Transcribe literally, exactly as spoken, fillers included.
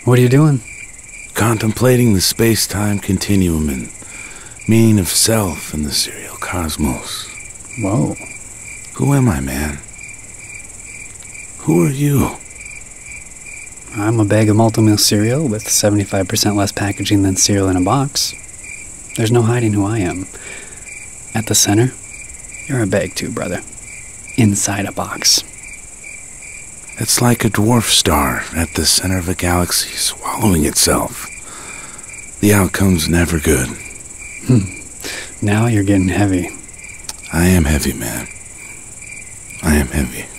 What are you doing? Contemplating the space-time continuum and meaning of self in the serial cosmos. Whoa. Who am I, man? Who are you? I'm a bag of Malt-O-Meal cereal with seventy-five percent less packaging than cereal in a box. There's no hiding who I am. At the center, you're a bag too, brother. Inside a box. It's like a dwarf star at the center of a galaxy swallowing itself. The outcome's never good. Hmm. Now you're getting heavy. I am heavy, man. I am heavy.